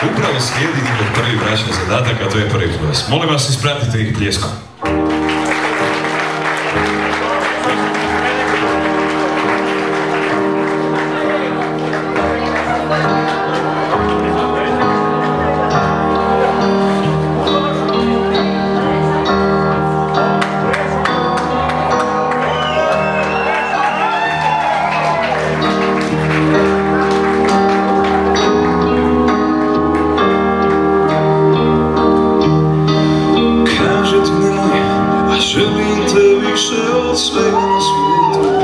Upravo slijedi njegov prvi bračni zadatak, a to je prvi ples. Molim vas, ispratite ih pljeskom. Želim te više od svega na svijetu.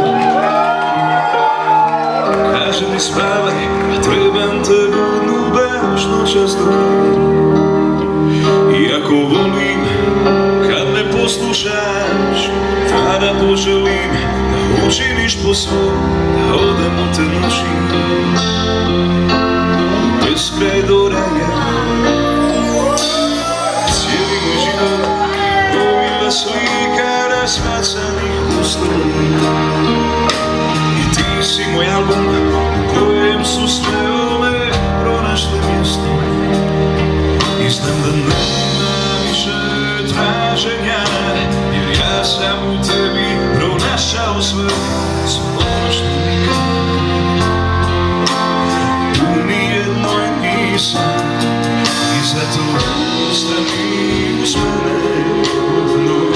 Kaže mi spavaj, a trebam te budnu baš noćas do kraja. Iako volim kad me poslušaš, tada poželim da učiniš po svom, da odem u te noći bez kraj do raja. Cijeli moj život gomila slika razbacanih u stolu. I ti si moj album u kojem su sve one pronašle mjesto. I znam da nema više traženja, jer ja sam u tebi pronašao sve ono što nikad u nijednoj nisam. I zato ostani uz mene noć.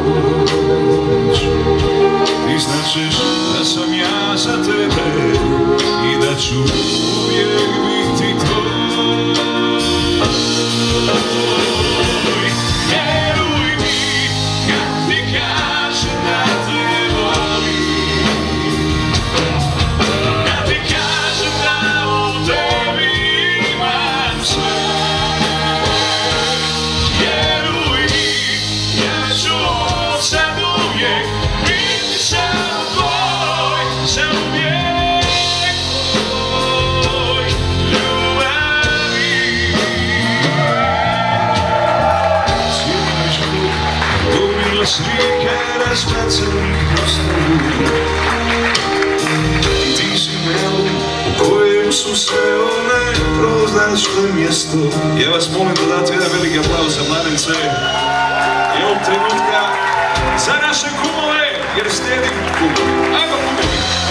Ti značiš da sam ja za tebe i da ću uvijek biti tvoj. Vjeruj mi kad ti kažem da te volim, kad ti kažem da u tebi imam sve. Vjeruj mi, ja ću sad uvijek biti samo tvoj, samo uvijek tvoj, ljubavi. Cijeli moj život gomila slika razbacanih u stolu. I ti si moj album u kojem su sve one pronašle mjesto. Ja vas molim da date jedan veliki aplauz za mladence i ovog trenutka za naše kumove, jer slijedi kumove. Ajmo kumovi!